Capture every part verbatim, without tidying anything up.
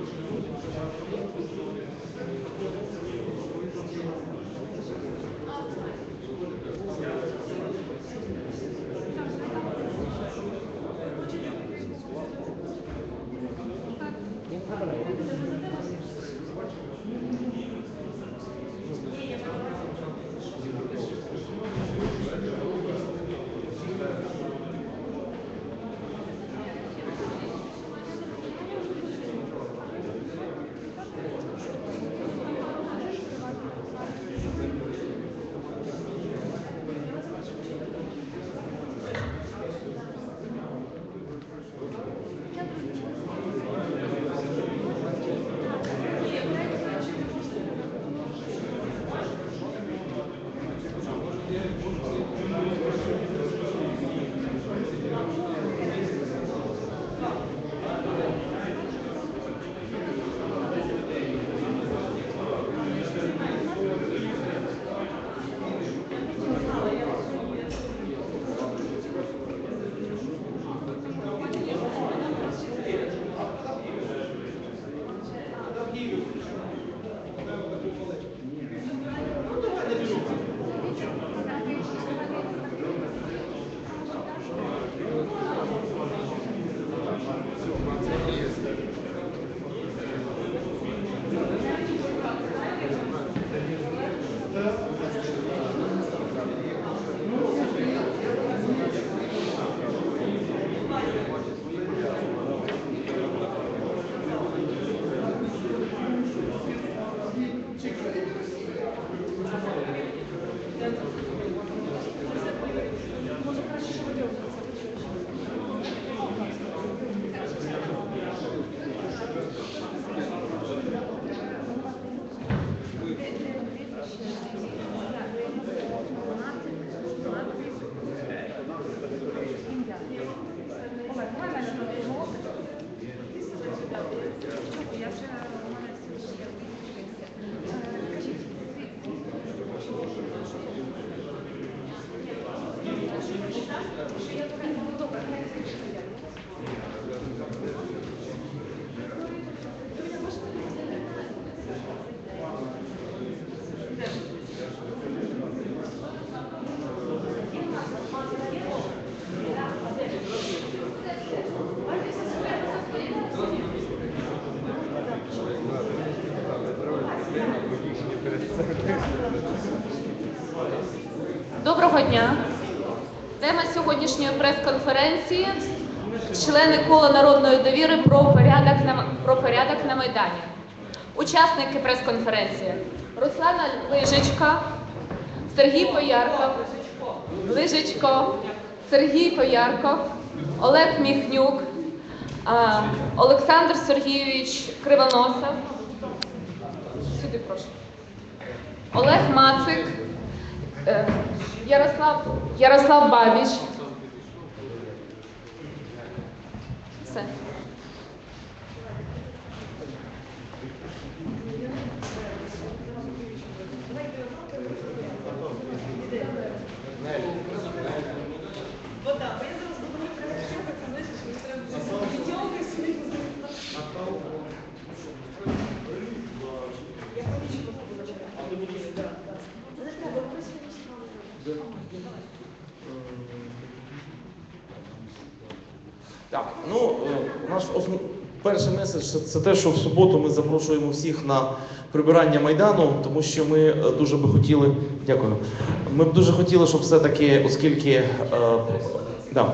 Доброго дня! Тема сьогоднішньої прес-конференції – члени кола народної довіри про порядок на, про порядок на Майдані. Учасники прес-конференції – Руслана Лижичко, Сергій Поярков, Лижичко, Сергій Поярков, Олег Міхнюк, Олександр Сергійович Кривоносов, сюди прошу, Олег Мацик, Ярослав, Ярослав Бабіч. Все. Так, ну, наш основ... перший меседж – це те, що в суботу ми запрошуємо всіх на прибирання Майдану, тому що ми дуже би хотіли, дякую, ми б дуже хотіли, щоб все-таки, оскільки, е... да.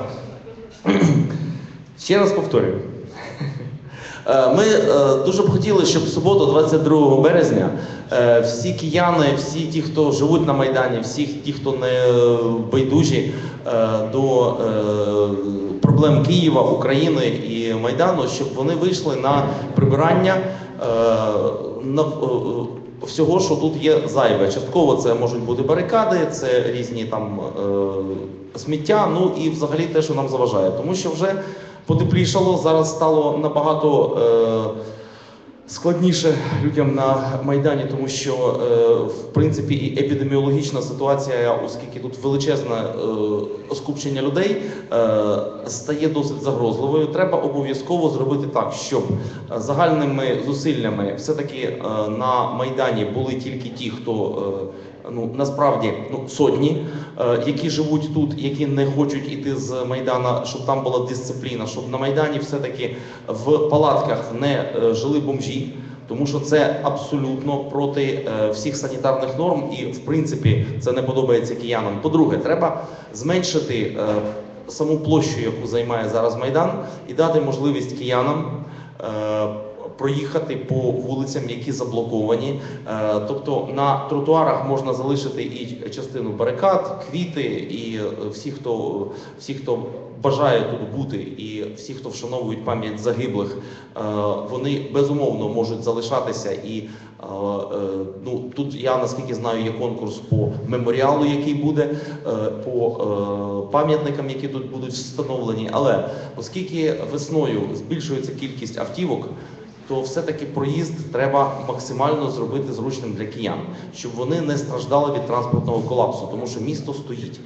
Ще раз повторюю, ми дуже б хотіли, щоб в суботу, двадцять другого березня, всі кияни, всі ті, хто живуть на Майдані, всі ті, хто не байдужі до проблем Києва, України і Майдану, щоб вони вийшли на прибирання на всього, що тут є зайве. Частково це можуть бути барикади, це різні там сміття, ну і взагалі те, що нам заважає. Тому що вже потеплішало, зараз стало набагато е, складніше людям на Майдані, тому що, е, в принципі, і епідеміологічна ситуація, оскільки тут величезне е, скупчення людей, е, стає досить загрозливою. Треба обов'язково зробити так, щоб загальними зусиллями все-таки е, на Майдані були тільки ті, хто е, ну, насправді ну, сотні, е, які живуть тут, які не хочуть іти з Майдана, щоб там була дисципліна, щоб на Майдані все-таки в палатках не е, жили бомжі, тому що це абсолютно проти е, всіх санітарних норм і, в принципі, це не подобається киянам. По-друге, треба зменшити е, саму площу, яку займає зараз Майдан, і дати можливість киянам е, проїхати по вулицям, які заблоковані. Е, тобто на тротуарах можна залишити і частину барикад, квіти, і всі, хто, всі, хто бажає тут бути, і всі, хто вшановують пам'ять загиблих, е, вони безумовно можуть залишатися. І е, е, ну, тут я, наскільки знаю, є конкурс по меморіалу, який буде, е, по е, пам'ятникам, які тут будуть встановлені. Але оскільки весною збільшується кількість автівок, то все-таки проїзд треба максимально зробити зручним для киян, щоб вони не страждали від транспортного колапсу, тому що місто стоїть.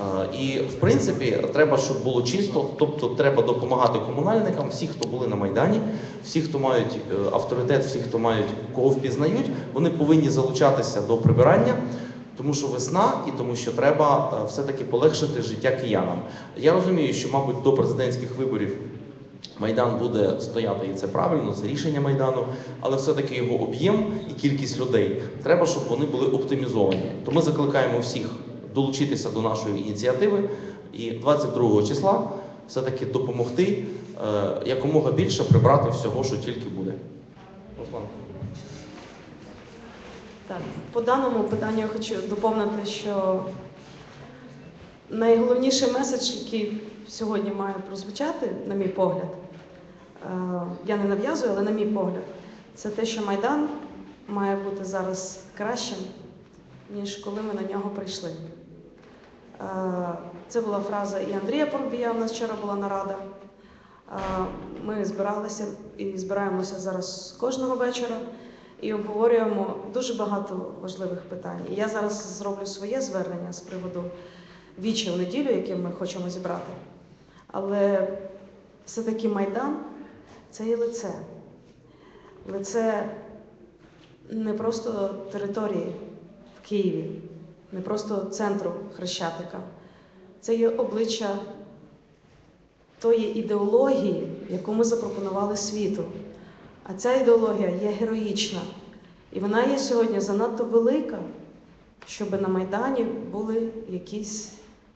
І, в принципі, треба, щоб було чисто, тобто треба допомагати комунальникам, всі, хто були на Майдані, всі, хто мають авторитет, всі, хто мають, кого впізнають, вони повинні залучатися до прибирання, тому що весна і тому що треба все-таки полегшити життя киянам. Я розумію, що, мабуть, до президентських виборів Майдан буде стояти, і це правильно, це рішення Майдану, але все-таки його об'єм і кількість людей треба, щоб вони були оптимізовані. То ми закликаємо всіх долучитися до нашої ініціативи і двадцять другого числа все-таки допомогти е, якомога більше прибрати всього, що тільки буде. Руслан. Так, по даному питанню я хочу доповнити, що найголовніший меседж, який сьогодні має прозвучати, на мій погляд, я не нав'язую, але на мій погляд, це те, що Майдан має бути зараз кращим, ніж коли ми на нього прийшли. Це була фраза і Андрія Парубія, у нас вчора була нарада. Ми збиралися і збираємося зараз кожного вечора і обговорюємо дуже багато важливих питань. І я зараз зроблю своє звернення з приводу вічі в неділю, яке ми хочемо зібрати. Але все-таки Майдан – це є лице. Лице не просто території в Києві, не просто центру Хрещатика. Це є обличчя тої ідеології, яку ми запропонували світу. А ця ідеологія є героїчна. І вона є сьогодні занадто велика, щоб на Майдані були якісь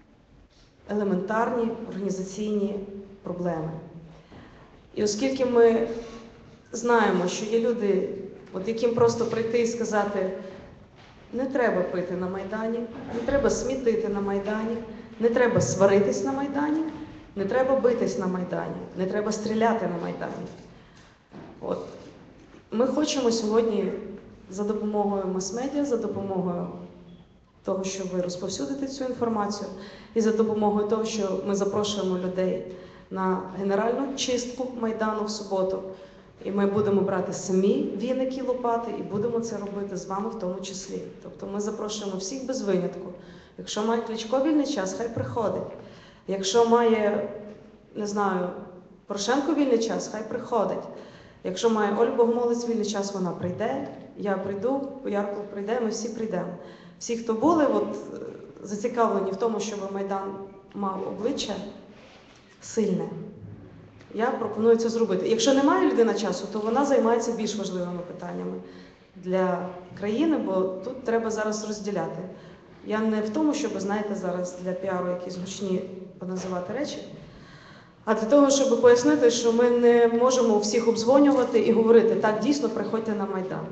елементарні організаційні проблеми. І оскільки ми знаємо, що є люди, от яким просто прийти і сказати, не треба пити на Майдані, не треба смітити на Майдані, не треба сваритись на Майдані, не треба битись на Майдані, не треба стріляти на Майдані. От. Ми хочемо сьогодні за допомогою мас-медіа, за допомогою того, що ви розповсюдите цю інформацію, і за допомогою того, що ми запрошуємо людей на генеральну чистку Майдану в суботу, і ми будемо брати самі віники, лопати, і будемо це робити з вами в тому числі. Тобто ми запрошуємо всіх без винятку. Якщо має Кличко вільний час, хай приходить. Якщо має, не знаю, Порошенко вільний час, хай приходить. Якщо має Оля Богомолець вільний час, вона прийде, я прийду, Ярко прийде, ми всі прийдемо. Всі, хто були от, зацікавлені в тому, щоб Майдан мав обличчя сильне, я пропоную це зробити. Якщо немає людина часу, то вона займається більш важливими питаннями для країни, бо тут треба зараз розділяти. Я не в тому, щоб, знаєте, зараз для піару якісь гучні поназивати речі, а для того, щоб пояснити, що ми не можемо всіх обдзвонювати і говорити, так, дійсно, приходьте на Майдан.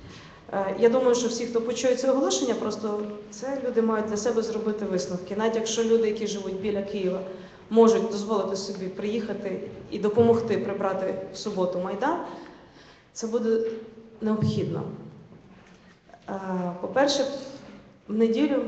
Я думаю, що всі, хто почує це оголошення, просто це люди мають для себе зробити висновки. Навіть якщо люди, які живуть біля Києва, можуть дозволити собі приїхати і допомогти прибрати в суботу Майдан, це буде необхідно. По-перше, в неділю,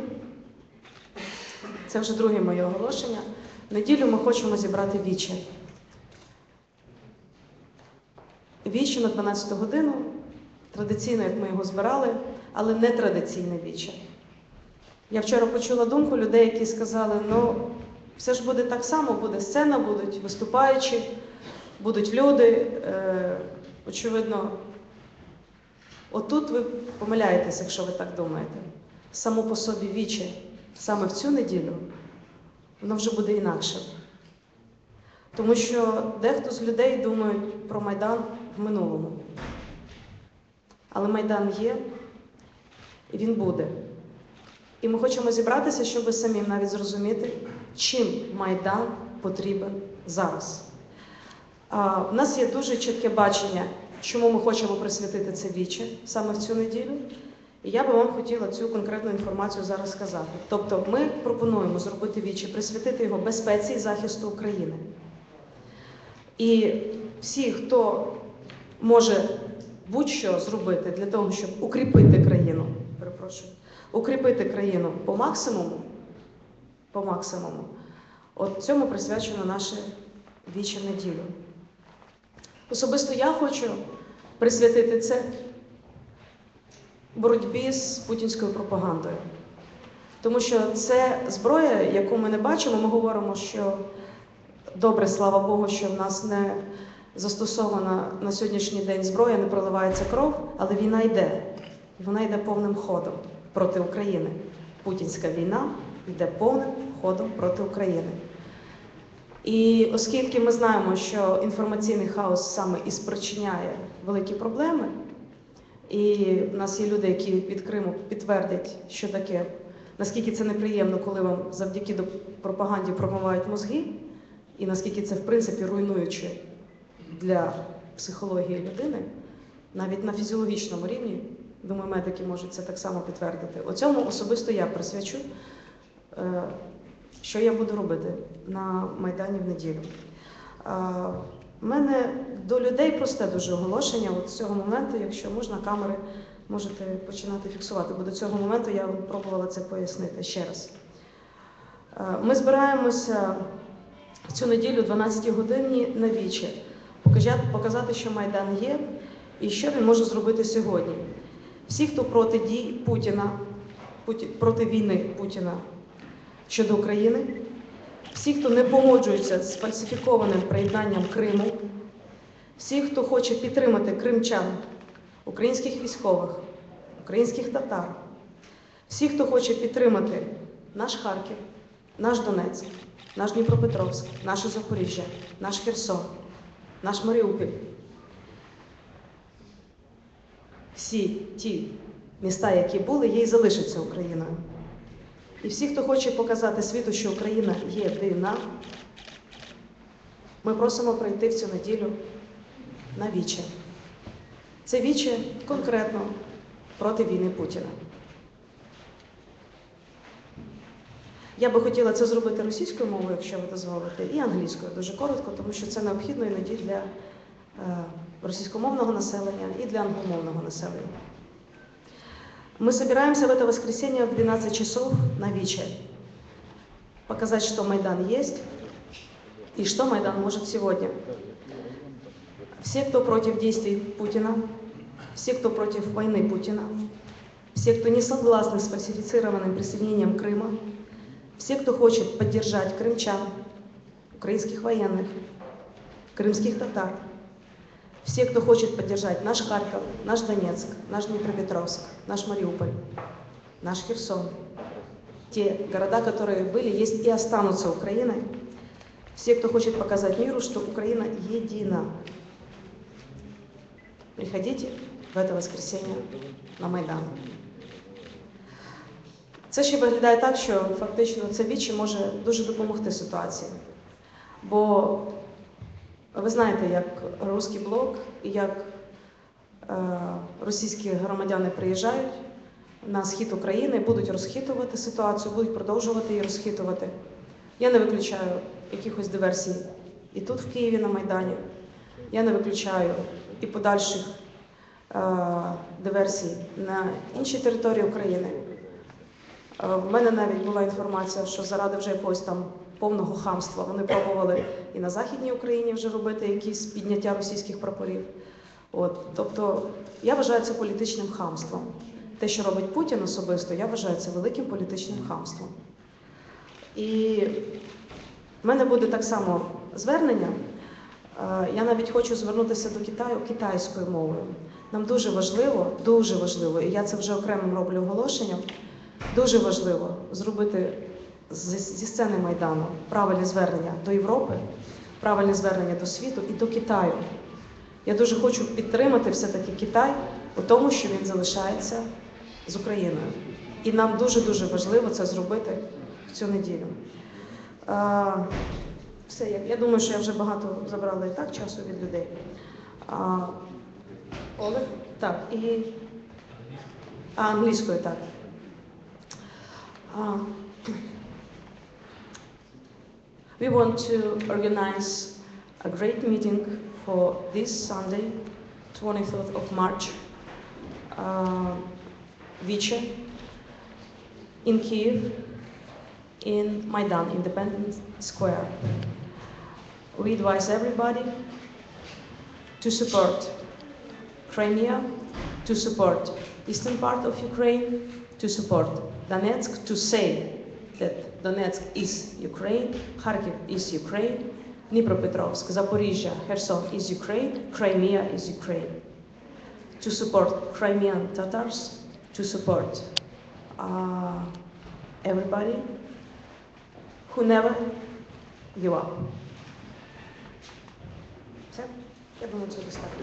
це вже друге моє оголошення, в неділю ми хочемо зібрати віче. віче на дванадцяту годину, традиційно, як ми його збирали, але не традиційне віче. Я вчора почула думку людей, які сказали, ну, все ж буде так само, буде сцена, будуть виступаючі, будуть люди. Е, очевидно, отут ви помиляєтесь, якщо ви так думаєте. Само по собі віче, саме в цю неділю, воно вже буде інакше. Тому що дехто з людей думають про Майдан в минулому. Але Майдан є, і він буде. І ми хочемо зібратися, щоб самим навіть зрозуміти, чим Майдан потрібен зараз. А, у нас є дуже чітке бачення, чому ми хочемо присвятити це віче саме в цю неділю. І я би вам хотіла цю конкретну інформацію зараз сказати. Тобто ми пропонуємо зробити віче, присвятити його безпеці і захисту України. І всі, хто може будь-що зробити для того, щоб укріпити країну, перепрошую, укріпити країну по максимуму, по максимуму, от цьому присвячено наше віче неділю. Особисто я хочу присвятити це боротьбі з путінською пропагандою. Тому що це зброя, яку ми не бачимо. Ми говоримо, що добре, слава Богу, що в нас не застосована на сьогоднішній день зброя, не проливається кров, але війна йде. Вона йде повним ходом проти України. Путінська війна йде повним ходом проти України. І оскільки ми знаємо, що інформаційний хаос саме і спричиняє великі проблеми, і в нас є люди, які від Криму підтвердять, що таке, наскільки це неприємно, коли вам завдяки пропаганді промивають мозги, і наскільки це, в принципі, руйнуюче для психології людини, навіть на фізіологічному рівні, думаю, медики можуть це так само підтвердити. У цьому особисто я присвячу, що я буду робити на Майдані в неділю. У мене до людей просте дуже оголошення. От з цього моменту, якщо можна, камери можете починати фіксувати, бо до цього моменту я пробувала це пояснити ще раз. Ми збираємося в цю неділю о дванадцятій годині на віче, показати, що Майдан є і що він може зробити сьогодні. Всі, хто проти дій Путіна, проти війни Путіна щодо України, всі, хто не погоджується з фальсифікованим приєднанням Криму, всі, хто хоче підтримати кримчан, українських військових, українських татар, всі, хто хоче підтримати наш Харків, наш Донецьк, наш Дніпропетровськ, наше Запоріжжя, наш Херсон, наш Маріуполь, всі ті міста, які були, є і залишаться Україною. І всі, хто хоче показати світу, що Україна єдина, ми просимо прийти в цю неділю на віче. Це віче конкретно проти війни Путіна. Я би хотіла це зробити російською мовою, якщо ви дозволите, і англійською, дуже коротко, тому що це необхідно іноді для е, російськомовного населення и для англомовного населения. Мы собираемся в это воскресенье в двенадцать часов на Виче. Показать, что Майдан есть и что Майдан может сегодня. Все, кто против действий Путина, все, кто против войны Путина, все, кто не согласны с фальсифицированным присоединением Крыма, все, кто хочет поддержать крымчан, украинских военных, крымских татар, все, кто хочет поддержать наш Харьков, наш Донецк, наш Днепропетровск, наш Мариуполь, наш Херсон, те города, которые были, есть и останутся Украиной, все, кто хочет показать миру, что Украина едина. Приходите в это воскресенье на Майдан. Це ще виглядає так, що фактично це віче може дуже допомогти ситуації. Бо ви знаєте, як Руський блок і як е, російські громадяни приїжджають на схід України, будуть розхитувати ситуацію, будуть продовжувати її розхитувати. Я не виключаю якихось диверсій і тут, в Києві, на Майдані. Я не виключаю і подальших е, диверсій на іншій території України. Е, в мене навіть була інформація, що заради вже якогось там повного хамства вони пробували і на Західній Україні вже робити якісь підняття російських прапорів. От, тобто, я вважаю це політичним хамством. Те, що робить Путін особисто, я вважаю це великим політичним хамством. І в мене буде так само звернення. Е, Я навіть хочу звернутися до Китаю китайською мовою. Нам дуже важливо, дуже важливо, і я це вже окремим роблю оголошенням, дуже важливо зробити зі зі сцени Майдану правильне звернення до Європи, правильне звернення до світу і до Китаю. Я дуже хочу підтримати все-таки Китай у тому, що він залишається з Україною. І нам дуже-дуже важливо це зробити в цю неділю. А, все, я, я думаю, що я вже багато забрала і так часу від людей. А, Олег? Так, і а, англійською, так. А, we want to organize a great meeting for this Sunday, twenty-third of March, uh, Viche, in Kiev, in Maidan, Independence Square. We advise everybody to support Crimea, to support eastern part of Ukraine, to support Donetsk, to say that Donetsk is Ukraine, Kharkiv is Ukraine, Dnipropetrovsk, Zaporizhia, Kherson is Ukraine, Crimea is Ukraine. To support Crimean Tatars, to support uh, everybody who never give up. Все? Я думаю, це достатньо.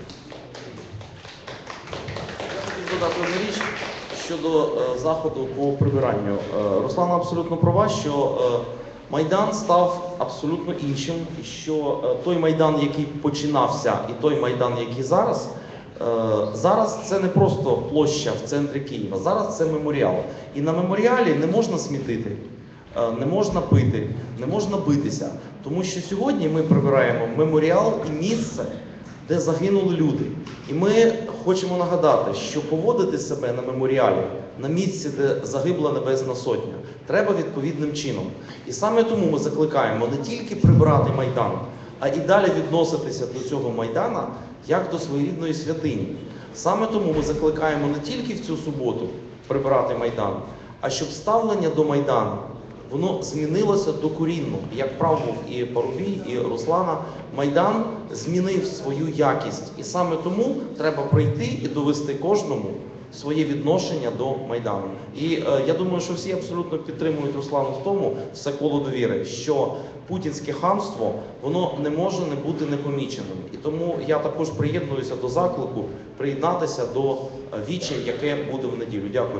Я хотів додати одну річ щодо е, заходу по прибиранню. Е, Руслана абсолютно права, що е, Майдан став абсолютно іншим, і що е, той Майдан, який починався, і той Майдан, який зараз, е, зараз це не просто площа в центрі Києва, зараз це меморіал. І на меморіалі не можна смітити, е, не можна пити, не можна битися, тому що сьогодні ми прибираємо меморіал і місце, де загинули люди. І ми хочемо нагадати, що поводити себе на меморіалі, на місці, де загибла Небесна Сотня, треба відповідним чином. І саме тому ми закликаємо не тільки прибрати Майдан, а і далі відноситися до цього Майдана як до своєрідної святині. Саме тому ми закликаємо не тільки в цю суботу прибрати Майдан, а щоб ставлення до Майдану воно змінилося докорінно. Як прав був і Парубій, і Руслана, Майдан змінив свою якість. І саме тому треба прийти і довести кожному своє відношення до Майдану. І е, я думаю, що всі абсолютно підтримують Руслану в тому, все коло довіри, що путінське хамство, воно не може не бути непоміченим. І тому я також приєднуюся до заклику приєднатися до віче, яке буде в неділю. Дякую.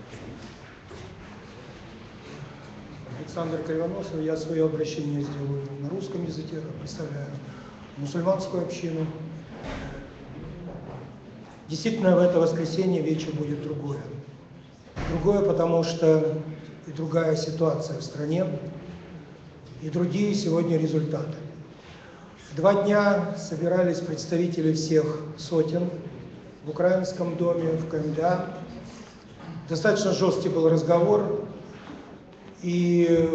Александр Кривоносов. Я свое обращение сделаю на русском языке, представляю мусульманскую общину. Действительно, в это воскресенье вечер будет другое. Другое, потому что и другая ситуация в стране, и другие сегодня результаты. Два дня собирались представители всех сотен в Украинском доме, в КМДА. Достаточно жесткий был разговор. И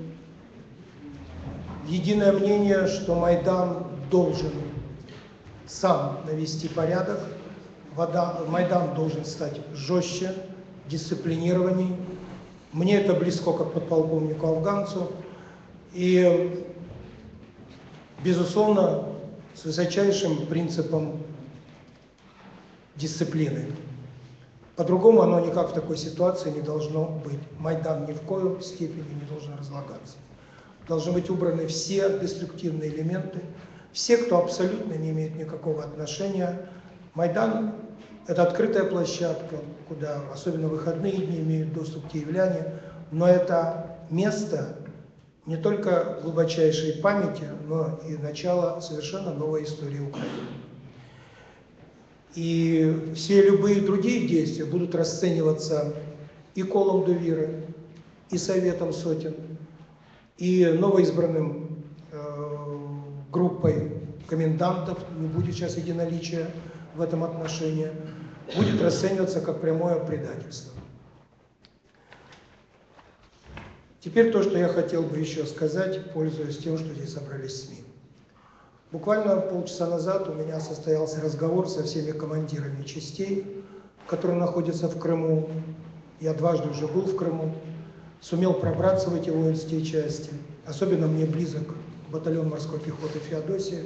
единое мнение, что Майдан должен сам навести порядок, Майдан должен стать жестче, дисциплинированней. Мне это близко как подполковнику-афганцу. И, безусловно, с высочайшим принципом дисциплины. По-другому оно никак в такой ситуации не должно быть. Майдан ни в коем степени не должен разлагаться. Должны быть убраны все деструктивные элементы, все, кто абсолютно не имеет никакого отношения. Майдан – это открытая площадка, куда особенно в выходные дни имеют доступ киевляне, но это место не только глубочайшей памяти, но и начало совершенно новой истории Украины. И все любые другие действия будут расцениваться и колом довиры, и советом сотен, и новоизбранным э, группой комендантов, не будет сейчас единоличия в этом отношении, будет расцениваться как прямое предательство. Теперь то, что я хотел бы еще сказать, пользуясь тем, что здесь собрались СМИ. Буквально полчаса назад у меня состоялся разговор со всеми командирами частей, которые находятся в Крыму. Я дважды уже был в Крыму, сумел пробраться в эти воинские части. Особенно мне близок батальон морской пехоты «Феодосия».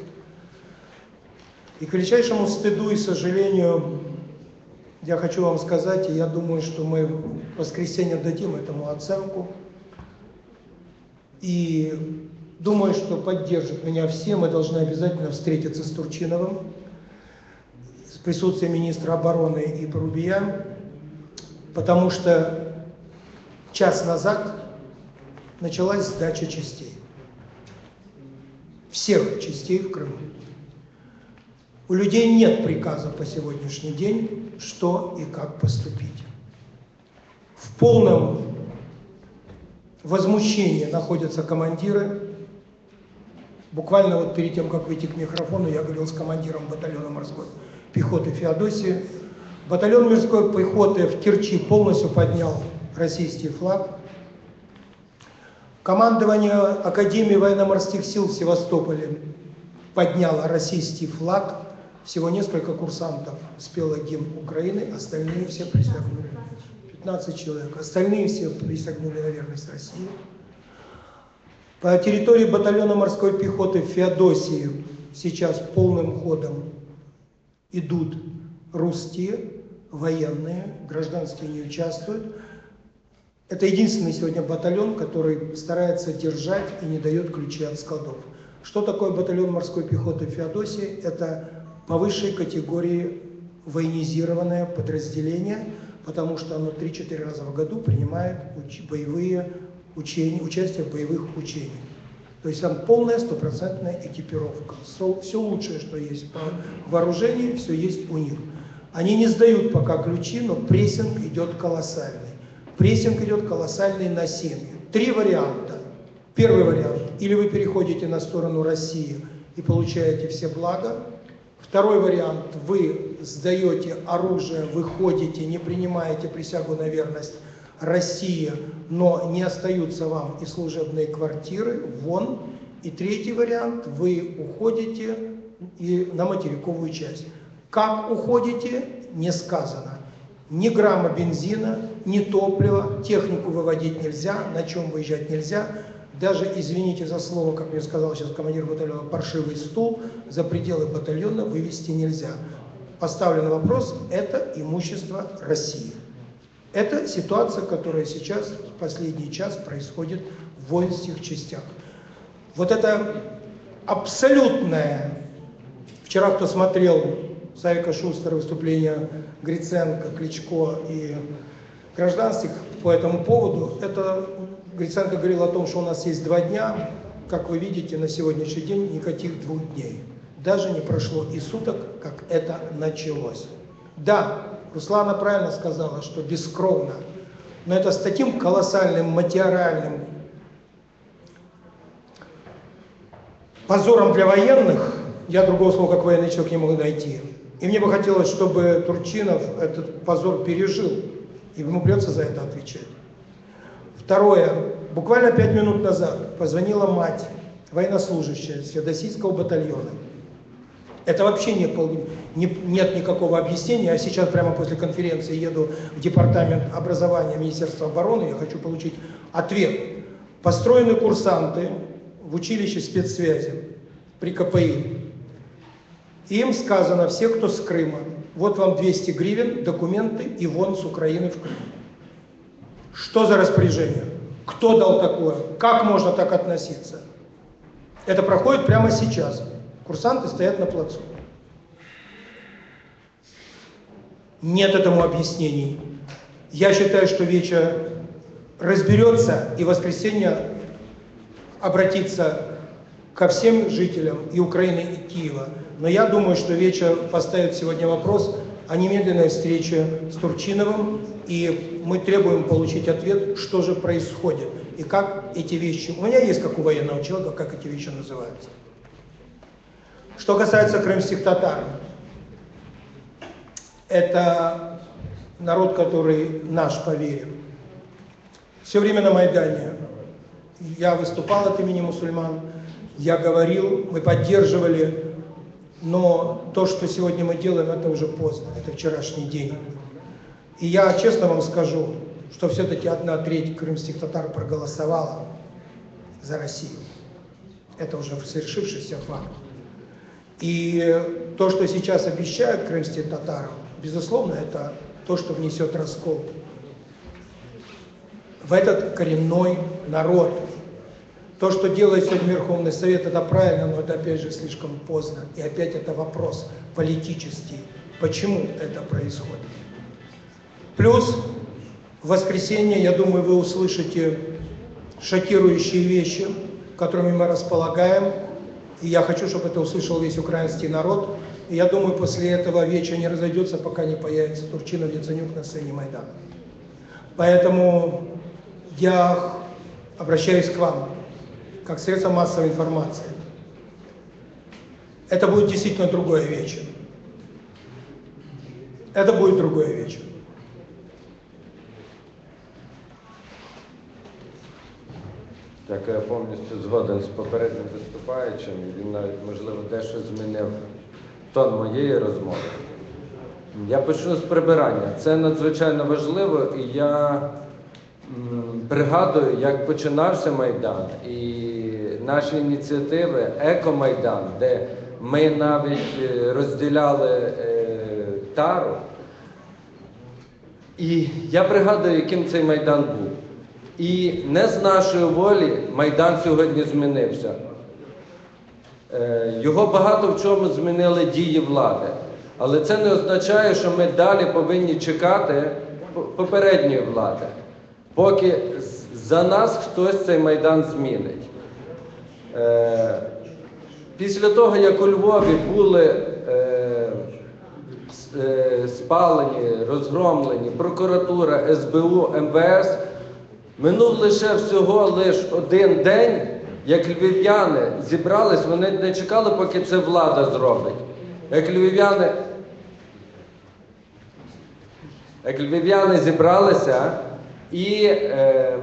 И к величайшему стыду и сожалению, я хочу вам сказать, и я думаю, что мы в воскресенье дадим этому оценку. И думаю, что поддержат меня все. Мы должны обязательно встретиться с Турчиновым, с присутствием министра обороны и Порубия, потому что час назад началась сдача частей. Всех частей в Крыму. У людей нет приказа по сегодняшний день, что и как поступить. В полном возмущении находятся командиры. Буквально вот перед тем, как выйти к микрофону, я говорил с командиром батальона морской пехоты Феодосии. Батальон морской пехоты в Керчи полностью поднял российский флаг. Командование Академии военно-морских сил в Севастополе подняло российский флаг. Всего несколько курсантов спело гимн Украины, остальные все присягнули. пятнадцать человек. Остальные все присягнули на верность России. По территории батальона морской пехоты в Феодосии сейчас полным ходом идут русские, военные, гражданские не участвуют. Это единственный сегодня батальон, который старается держать и не дает ключи от складов. Что такое батальон морской пехоты в Феодосии? Это по высшей категории военизированное подразделение, потому что оно три-четыре раза в году принимает уч- боевые учения, участие в боевых учениях. То есть там полная стопроцентная экипировка. Все лучшее, что есть по вооружению, все есть у них. Они не сдают пока ключи, но прессинг идет колоссальный. Прессинг идет колоссальный на семьи. Три варианта. Первый вариант. Или вы переходите на сторону России и получаете все блага. Второй вариант. Вы сдаете оружие, выходите, не принимаете присягу на верность России, но не остаются вам и служебные квартиры, вон. И третий вариант. Вы уходите и на материковую часть. Как уходите, не сказано. Ни грамма бензина, ни топлива, технику выводить нельзя, на чем выезжать нельзя. Даже, извините за слово, как мне сказал сейчас командир батальона, паршивый стул за пределы батальона вывести нельзя. Поставлен вопрос, это имущество России. Это ситуация, которая сейчас, в последний час, происходит в воинских частях. Вот это абсолютное, вчера кто смотрел Савика Шустера выступление Гриценко, Кличко и гражданских по этому поводу, это Гриценко говорил о том, что у нас есть два дня, как вы видите, на сегодняшний день никаких двух дней. Даже не прошло и суток, как это началось. Да, Руслана правильно сказала, что бескровно, но это с таким колоссальным материальным позором для военных, я другого слова как военный человек не могу найти. И мне бы хотелось, чтобы Турчинов этот позор пережил, и ему придется за это отвечать. Второе. Буквально пять минут назад позвонила мать, военнослужащая с Феодосийского батальона. Это вообще не, не, нет никакого объяснения. Я сейчас прямо после конференции еду в департамент образования Министерства обороны. Я хочу получить ответ. Построены курсанты в училище спецсвязи при ка пэ и. Им сказано, все, кто с Крыма, вот вам двести гривен, документы и вон с Украины в Крым. Что за распоряжение? Кто дал такое? Как можно так относиться? Это проходит прямо сейчас. Курсанты стоят на плацу. Нет этому объяснений. Я считаю, что Веча разберется и в воскресенье обратится ко всем жителям и Украины, и Киева. Но я думаю, что Веча поставит сегодня вопрос о немедленной встрече с Турчиновым, и мы требуем получить ответ, что же происходит, и как эти вещи... У меня есть, как у военного человека, как эти вещи называются. Что касается крымских татар, это народ, который наш по вере. Все время на Майдане я выступал от имени мусульман, я говорил, мы поддерживали, но то, что сегодня мы делаем, это уже поздно, это вчерашний день. И я честно вам скажу, что все-таки одна треть крымских татар проголосовала за Россию. Это уже совершившийся факт. И то, что сейчас обещают крымским татарам, безусловно, это то, что внесет раскол в этот коренной народ. То, что делает сегодня Верховный Совет, это правильно, но это опять же слишком поздно. И опять это вопрос политический. Почему это происходит? Плюс в воскресенье, я думаю, вы услышите шокирующие вещи, которыми мы располагаем. И я хочу, чтобы это услышал весь украинский народ. И я думаю, после этого вечера не разойдется, пока не появится Турчинов, Яценюк на сцене Майдана. Поэтому я обращаюсь к вам, как средство массовой информации. Это будет действительно другой вечер. Это будет другой вечер. Так, я повністю згоден з попереднім виступаючим, і він навіть, можливо, дещо змінив тон моєї розмови. Я почну з прибирання. Це надзвичайно важливо, і я м, пригадую, як починався Майдан, і наші ініціативи «Еко-Майдан», де ми навіть розділяли е, тару. І я пригадую, яким цей Майдан був. І не з нашої волі Майдан сьогодні змінився. Його багато в чому змінили дії влади. Але це не означає, що ми далі повинні чекати попередньої влади, поки за нас хтось цей Майдан змінить. Після того, як у Львові були спалені, розгромлені прокуратура, ес бе у, ем ве ес, минув лише всього лиш один день, як львів'яни зібрались, вони не чекали, поки це влада зробить. Як львів'яни, як львів'яни зібралися і е,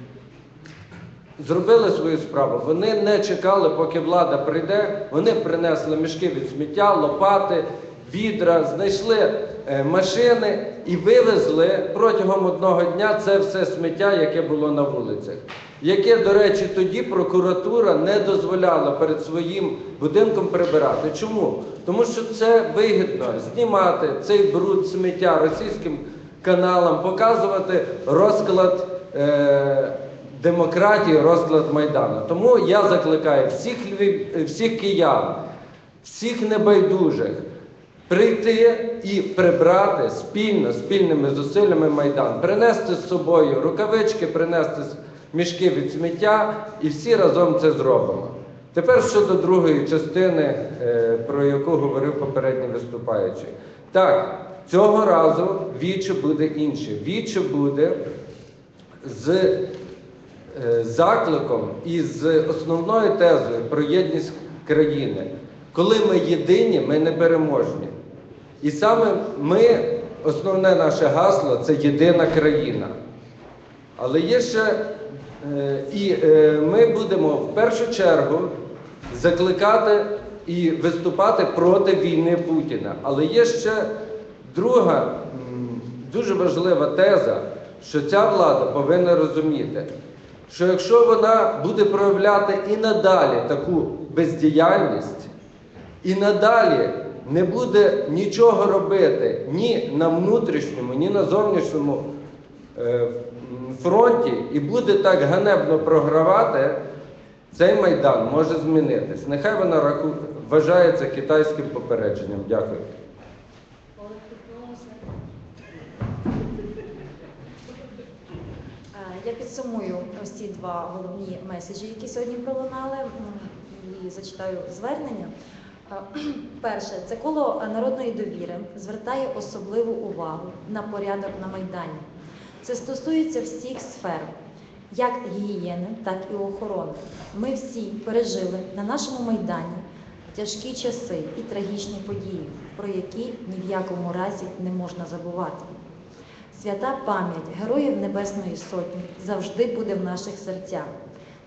зробили свою справу. Вони не чекали, поки влада прийде, вони принесли мішки від сміття, лопати, відра, знайшли е, машини і вивезли протягом одного дня це все сміття, яке було на вулицях. Яке, до речі, тоді прокуратура не дозволяла перед своїм будинком прибирати. Чому? Тому що це вигідно знімати цей бруд, сміття російським каналам, показувати розклад е, демократії, розклад Майдану. Тому я закликаю всіх, львів, всіх киян, всіх небайдужих прийти і прибрати спільно, спільними зусиллями Майдан, принести з собою рукавички, принести мішки від сміття, і всі разом це зробимо. Тепер щодо другої частини, про яку говорив попередній виступаючий. Так, цього разу віче буде інше. Віче буде з закликом і з основною тезою про єдність країни. Коли ми єдині, ми непереможні. І саме ми, основне наше гасло – це єдина країна. Але є ще, е, і е, ми будемо в першу чергу закликати і виступати проти війни Путіна. Але є ще друга, м, дуже важлива теза, що ця влада повинна розуміти, що якщо вона буде проявляти і надалі таку бездіяльність, і надалі не буде нічого робити ні на внутрішньому, ні на зовнішньому е, фронті, і буде так ганебно програвати, цей Майдан може змінитись. Нехай вона раку... вважається китайським попередженням. Дякую. Я підсумую ось ці два головні меседжі, які сьогодні пролунали, і зачитаю звернення. Перше, це коло народної довіри звертає особливу увагу на порядок на Майдані. Це стосується всіх сфер, як гігієни, так і охорони. Ми всі пережили на нашому Майдані тяжкі часи і трагічні події, про які ні в якому разі не можна забувати. Свята пам'ять Героїв Небесної Сотні завжди буде в наших серцях.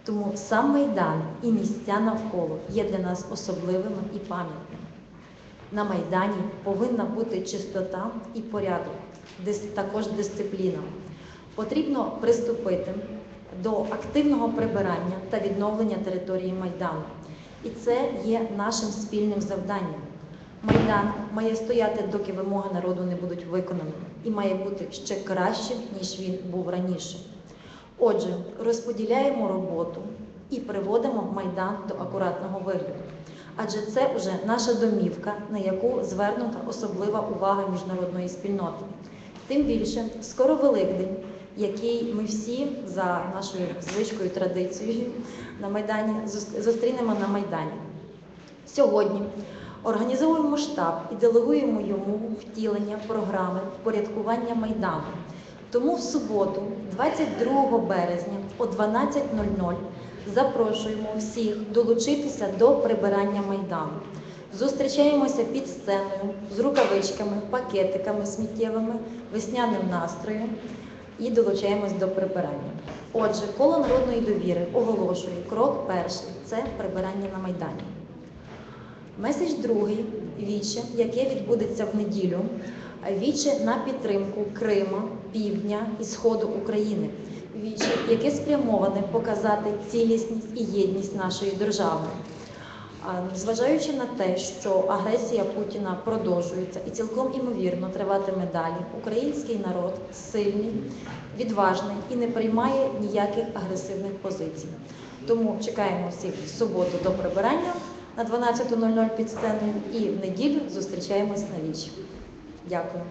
Тому сам Майдан і місця навколо є для нас особливими і пам'ятними. На Майдані повинна бути чистота і порядок, дис- також дисципліна. Потрібно приступити до активного прибирання та відновлення території Майдану. І це є нашим спільним завданням. Майдан має стояти, доки вимоги народу не будуть виконаними, і має бути ще кращим, ніж він був раніше. Отже, розподіляємо роботу і приводимо Майдан до акуратного вигляду. Адже це вже наша домівка, на яку звернута особлива увага міжнародної спільноти. Тим більше, скоро Великдень, який ми всі за нашою звичкою, традицією на Майдані зустрінемо на Майдані. Сьогодні організовуємо штаб і делегуємо йому втілення програми впорядкування Майдану. Тому в суботу, двадцять другого березня о дванадцять нуль нуль запрошуємо всіх долучитися до прибирання Майдану. Зустрічаємося під сценою з рукавичками, пакетиками сміттєвими, весняним настроєм і долучаємось до прибирання. Отже, коло народної довіри оголошує крок перший – це прибирання на Майдані. Меседж другий – віче, яке відбудеться в неділю. Віче на підтримку Крима, Півдня і Сходу України. Віче, яке спрямоване показати цілісність і єдність нашої держави. Зважаючи на те, що агресія Путіна продовжується і цілком імовірно триватиме далі, український народ сильний, відважний і не приймає ніяких агресивних позицій. Тому чекаємо всіх в суботу до прибирання на дванадцять нуль нуль під сценою і в неділю зустрічаємось на вічі. Дякуємо.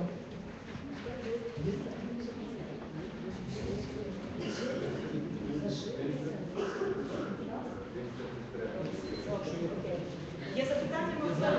Є запитання?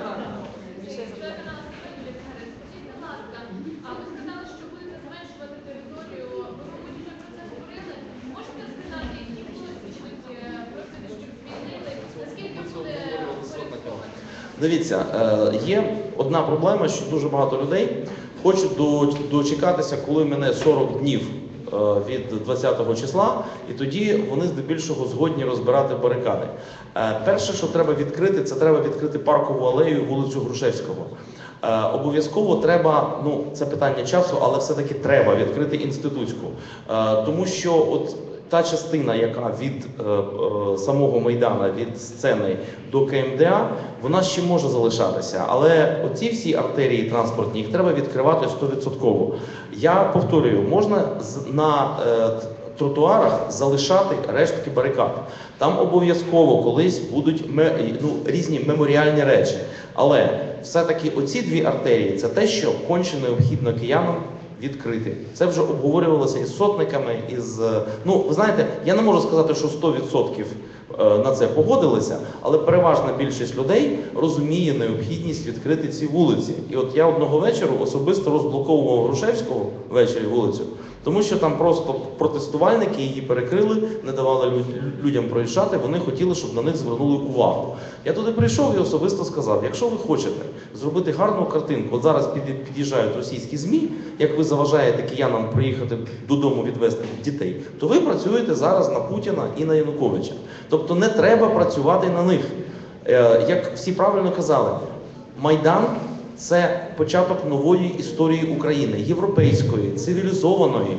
А ви сказали, що будете зменшувати територію. Ви, мабуть, вже про це говорили. Можете сказати, які вулиці будуть просити, щоб змінили? Наскільки буде впорядковано? Дивіться, е, є одна проблема, що дуже багато людей хочуть до- дочекатися, коли мене сорок днів е, від двадцятого числа, і тоді вони здебільшого згодні розбирати барикади. Е, Перше, що треба відкрити, це треба відкрити Паркову алею, вулицю Грушевського. Е, Обов'язково треба, ну це питання часу, але все-таки треба відкрити Інститутську. Е, Тому що от та частина, яка від е, е, самого Майдана, від сцени до КМДА, вона ще може залишатися. Але оці всі артерії транспортні, їх треба відкривати сто відсотків. Я повторюю, можна з- на е, т- тротуарах залишати рештки барикад. Там обов'язково колись будуть ме- ну, різні меморіальні речі. Але все-таки оці дві артерії – це те, що конче необхідно киянам відкрити. Це вже обговорювалося із сотниками, із... е, Ну, ви знаєте, я не можу сказати, що сто відсотків е, на це погодилися, але переважна більшість людей розуміє необхідність відкрити ці вулиці. І от я одного вечора особисто розблоковував Грушевського ввечері вулицю, тому що там просто протестувальники її перекрили, не давали лю- людям проїжджати, вони хотіли, щоб на них звернули увагу. Я туди прийшов і особисто сказав, якщо ви хочете зробити гарну картинку, от зараз під- під'їжджають російські ЗМІ, як ви заважаєте киянам приїхати додому відвезти дітей, то ви працюєте зараз на Путіна і на Януковича. Тобто не треба працювати на них. Е, Як всі правильно казали, Майдан – це початок нової історії України, європейської, цивілізованої,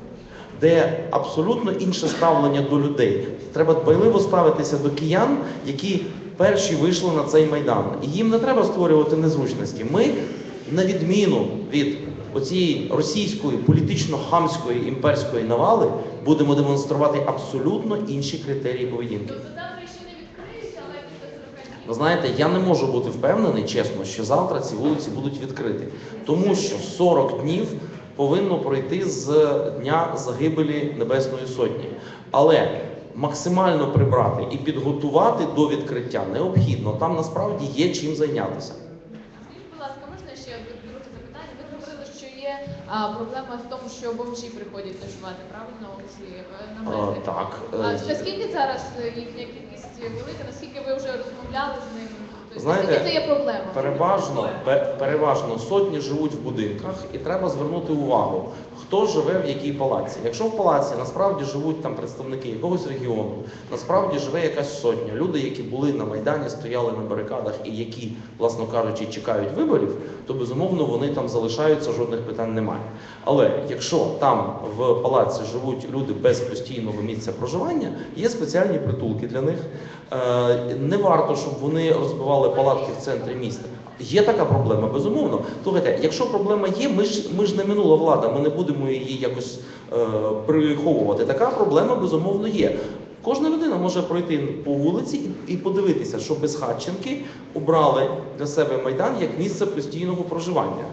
де абсолютно інше ставлення до людей. Треба дбайливо ставитися до киян, які перші вийшли на цей Майдан. І їм не треба створювати незручності. Ми, на відміну від оцієї російської політично-хамської імперської навали, будемо демонструвати абсолютно інші критерії поведінки. Тобто завтра ще не відкриються, але після сорока днів. Ви знаєте, я не можу бути впевнений, чесно, що завтра ці вулиці будуть відкриті. Тому що сорок днів повинно пройти з дня загибелі Небесної Сотні. Але максимально прибрати і підготувати до відкриття необхідно. Там насправді є чим зайнятися. Скажіть, будь ласка, можна ще друге запитання? Ви говорили, що є а, проблема в тому, що бомжі приходять ночувати, правильно, у ці е, А, намети? так. А е, наскільки зараз їхня кількість велика? Наскільки ви вже розмовляли з ними? Тобто, Тобто, Знаєте, наскільки це є проблема? Переважно, пе- переважно сотні живуть в будинках, і треба звернути увагу, хто живе в якій палаці. Якщо в палаці насправді живуть там представники якогось регіону, насправді живе якась сотня, люди, які були на Майдані, стояли на барикадах і які, власно кажучи, чекають виборів, то безумовно вони там залишаються, жодних питань немає. Але якщо там в палаці живуть люди без постійного місця проживання, є спеціальні притулки для них. Е, Не варто, щоб вони розбивали палатки в центрі міста. Є така проблема, безумовно. Слухайте, якщо проблема є, ми ж, ми ж не минула влада, ми не будемо її якось е, приховувати. Така проблема, безумовно, є. Кожна людина може пройти по вулиці і, і подивитися, що безхатченки обрали для себе Майдан як місце постійного проживання.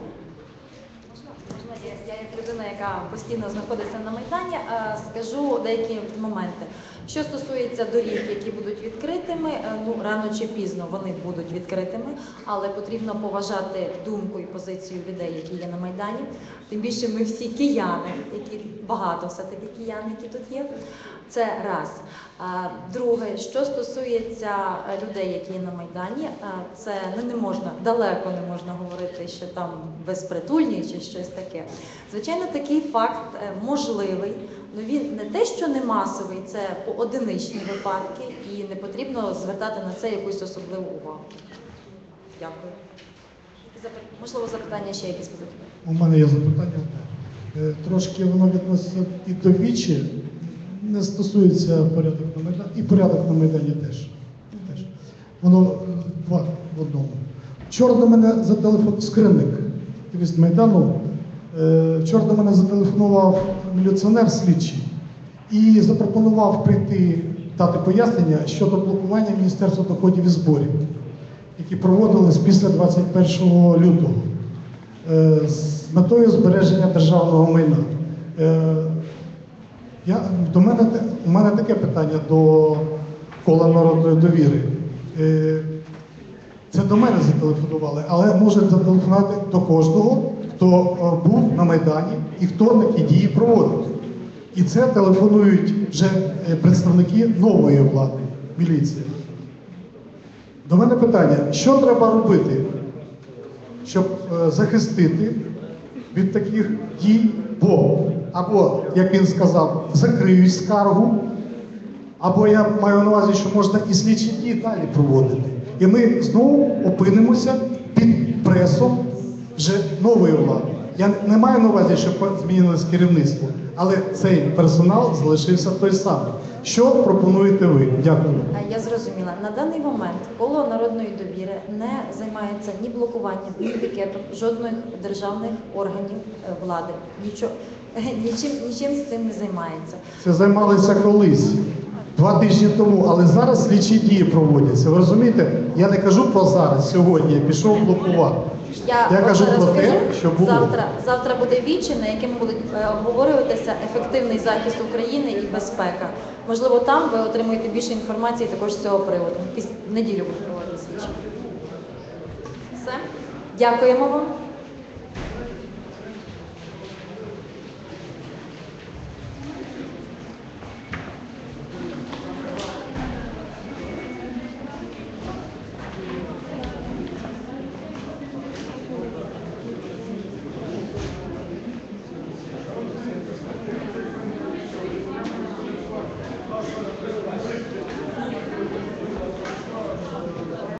Можна, я, я як людина, яка постійно знаходиться на Майдані, е, скажу деякі моменти. Що стосується доріг, які будуть відкритими, е, ну рано чи пізно вони будуть відкритими, але потрібно поважати думку і позицію людей, які є на Майдані. Тим більше ми всі кияни, які багато все-таки киян, які тут є. Це раз. А, Друге, що стосується е, людей, які є на Майдані, е, це ну, не можна, далеко не можна говорити, що там безпритульні чи щось таке. Звичайно, такий факт е, можливий, але він не те, що не масовий, це поодиничні випадки, і не потрібно звертати на це якусь особливу увагу. Дякую. Запит- Можливо, запитання ще якісь будуть? У мене є запитання. Е, Трошки воно відноситься і до вічі, не стосується порядок на Майдані, і порядок на Майдані теж. теж. Воно е, два в одному. Вчора до мене зателефонував скринник активіст Майдану. Е, Вчора до мене зателефонував міліціонер слідчий і запропонував прийти дати пояснення щодо блокування Міністерства доходів і зборів, які проводились після двадцять першого лютого е, з метою збереження державного майна. Е, Я, до мене, у мене таке питання до кола народної довіри. Е, Це до мене зателефонували, але можуть зателефонувати до кожного, хто е, був на Майдані і хто такі дії проводив. І це телефонують вже е, представники нової влади, міліції. До мене питання, що треба робити, щоб е, захистити від таких дій, бо або, як він сказав, закриють скаргу, або я маю на увазі, що можна і слідчі дії далі проводити. І ми знову опинимося під пресом вже нової влади. Я не маю на увазі, що змінилось керівництво, але цей персонал залишився той самий. Що пропонуєте ви? Дякую. Я зрозуміла. На даний момент коло народної довіри не займається ні блокуванням, ні пікетом жодних державних органів е, влади. Нічого, нічим, нічим з цим не займається. Це займалися колись, два тижні тому, але зараз слідчі дії проводяться. Ви розумієте? Я не кажу про зараз, сьогодні, я пішов блокувати. Я, Я кажу вам про розкажу, те, що було. Завтра, завтра буде віче, на якому будуть е, обговорюватися ефективний захист України і безпека. Можливо, там ви отримуєте більше інформації також з цього приводу. Піс- В неділю будуть проводити слідчі. Все. Дякуємо вам.